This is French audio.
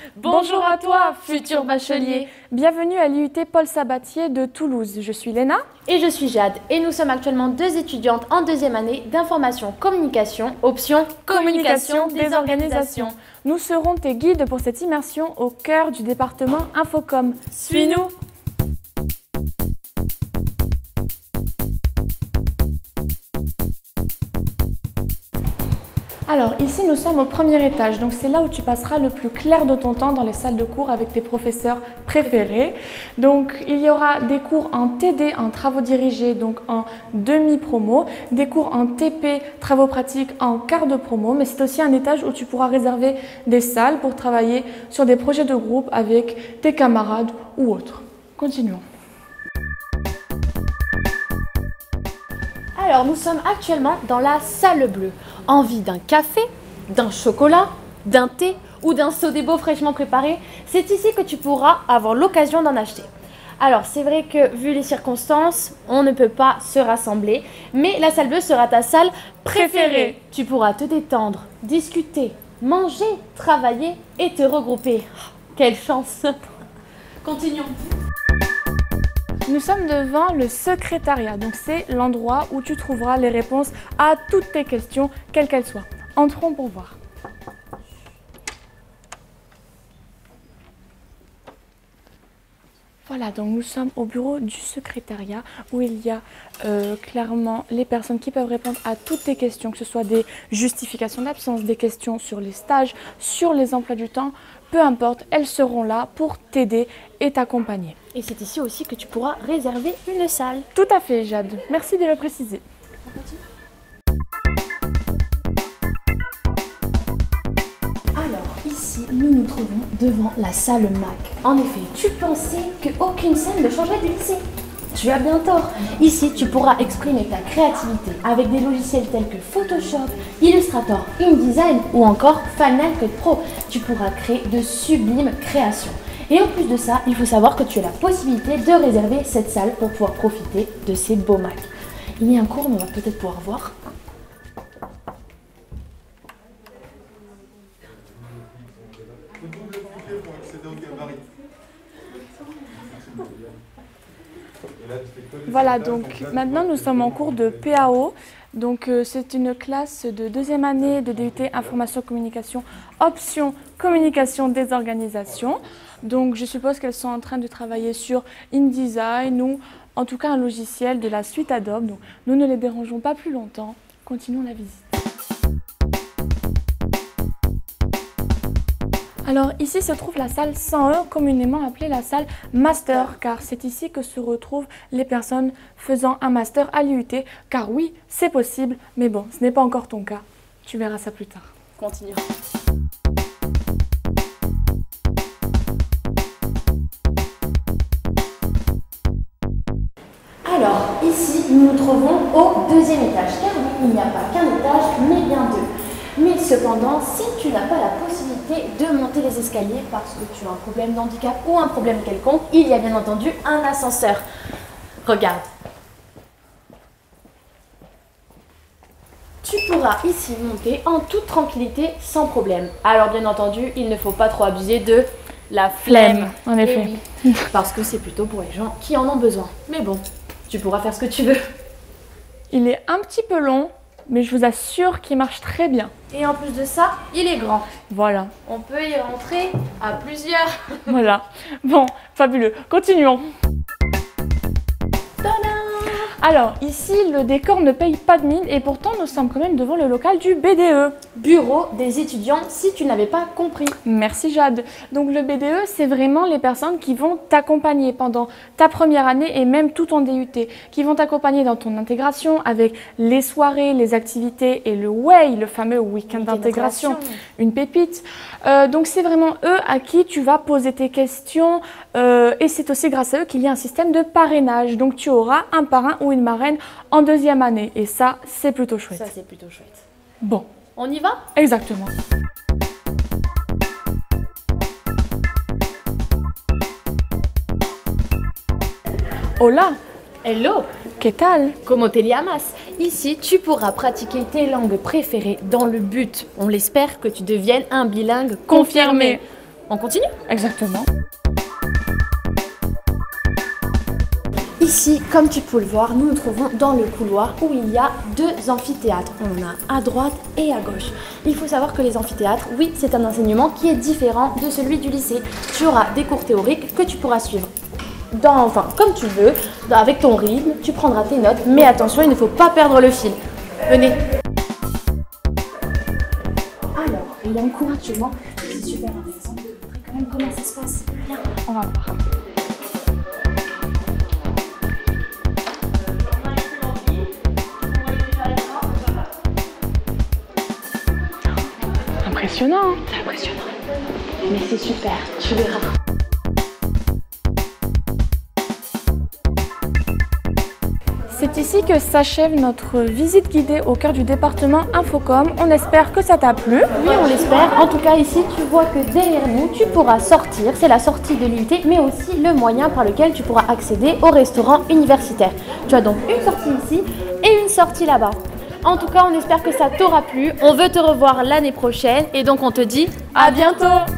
Bonjour à toi, futur bachelier. Bienvenue à l'IUT Paul Sabatier de Toulouse. Je suis Léna. Et je suis Jade. Et nous sommes actuellement deux étudiantes en deuxième année d'information communication, option communication des organisations. Nous serons tes guides pour cette immersion au cœur du département Infocom. Suis-nous. Alors ici nous sommes au premier étage, donc c'est là où tu passeras le plus clair de ton temps dans les salles de cours avec tes professeurs préférés. Donc il y aura des cours en TD, en travaux dirigés, donc en demi-promo, des cours en TP, travaux pratiques en quart de promo, mais c'est aussi un étage où tu pourras réserver des salles pour travailler sur des projets de groupe avec tes camarades ou autres. Continuons. Alors nous sommes actuellement dans la salle bleue. Envie d'un café, d'un chocolat, d'un thé ou d'un soda fraîchement préparé, c'est ici que tu pourras avoir l'occasion d'en acheter. Alors c'est vrai que vu les circonstances, on ne peut pas se rassembler, mais la salle bleue sera ta salle préférée. Tu pourras te détendre, discuter, manger, travailler et te regrouper. Quelle chance! Continuons. Nous sommes devant le secrétariat, donc c'est l'endroit où tu trouveras les réponses à toutes tes questions, quelles qu'elles soient. Entrons pour voir. Voilà, donc nous sommes au bureau du secrétariat où il y a clairement les personnes qui peuvent répondre à toutes tes questions, que ce soit des justifications d'absence, des questions sur les stages, sur les emplois du temps, peu importe, elles seront là pour t'aider et t'accompagner. Et c'est ici aussi que tu pourras réserver une salle. Tout à fait, Jade. Merci de le préciser. Alors, ici, nous nous trouvons devant la salle Mac. En effet, tu pensais qu'aucune scène ne changerait du lycée. Tu as bien tort. Ici, tu pourras exprimer ta créativité avec des logiciels tels que Photoshop, Illustrator, InDesign ou encore Final Cut Pro. Tu pourras créer de sublimes créations. Et en plus de ça, il faut savoir que tu as la possibilité de réserver cette salle pour pouvoir profiter de ces beaux Macs. Il y a un cours, mais on va peut-être pouvoir voir. Voilà, donc maintenant nous sommes en cours de PAO. Donc c'est une classe de deuxième année de DUT Information Communication, option communication des organisations. Donc je suppose qu'elles sont en train de travailler sur InDesign ou en tout cas un logiciel de la suite Adobe. Donc nous ne les dérangeons pas plus longtemps. Continuons la visite. Alors ici se trouve la salle 101, communément appelée la salle Master, car c'est ici que se retrouvent les personnes faisant un Master à l'IUT, car oui, c'est possible, mais bon, ce n'est pas encore ton cas. Tu verras ça plus tard. Continue. Alors, ici, nous nous trouvons au deuxième étage, car oui, il n'y a pas qu'un étage, mais bien deux. Mais cependant, si tu n'as pas la possibilité de monter les escaliers parce que tu as un problème de handicap ou un problème quelconque, il y a bien entendu un ascenseur. Regarde. Tu pourras ici monter en toute tranquillité sans problème. Alors bien entendu, il ne faut pas trop abuser de la flemme. En effet. Oui, parce que c'est plutôt pour les gens qui en ont besoin. Mais bon, tu pourras faire ce que tu veux. Il est un petit peu long, mais je vous assure qu'il marche très bien. Et en plus de ça, il est grand. Voilà. On peut y rentrer à plusieurs. Voilà. Bon, fabuleux. Continuons. Alors, ici, le décor ne paye pas de mine et pourtant, nous sommes quand même devant le local du BDE. Bureau des étudiants, si tu n'avais pas compris. Merci Jade. Donc le BDE, c'est vraiment les personnes qui vont t'accompagner pendant ta première année et même tout ton DUT, qui vont t'accompagner dans ton intégration avec les soirées, les activités et le WAY, le fameux week-end d'intégration, une pépite. Donc c'est vraiment eux à qui tu vas poser tes questions et c'est aussi grâce à eux qu'il y a un système de parrainage. Donc tu auras un parrain ou une marraine en deuxième année et ça, c'est plutôt chouette. Ça, c'est plutôt chouette. Bon. On y va? Exactement. Hola! Hello! ¿Qué tal? Como te llamas? Ici, tu pourras pratiquer tes langues préférées dans le but, on l'espère, que tu deviennes un bilingue confirmé. On continue? Exactement. Ici, comme tu peux le voir, nous nous trouvons dans le couloir où il y a 2 amphithéâtres. On en a à droite et à gauche. Il faut savoir que les amphithéâtres, oui, c'est un enseignement qui est différent de celui du lycée. Tu auras des cours théoriques que tu pourras suivre comme tu veux, avec ton rythme, tu prendras tes notes, mais attention, il ne faut pas perdre le fil. Venez. Alors, il y a un cours actuellement qui est super intéressant. Je vais montrer quand même comment ça se passe. Viens, On va voir. Impressionnant, hein? c'est impressionnant. Mais c'est super, tu verras. C'est ici que s'achève notre visite guidée au cœur du département Infocom. On espère que ça t'a plu. Oui, on l'espère. En tout cas, ici, tu vois que derrière nous, tu pourras sortir. C'est la sortie de l'UT, mais aussi le moyen par lequel tu pourras accéder au restaurant universitaire. Tu as donc une sortie ici et une sortie là-bas. En tout cas, on espère que ça t'aura plu. On veut te revoir l'année prochaine et donc on te dit À bientôt!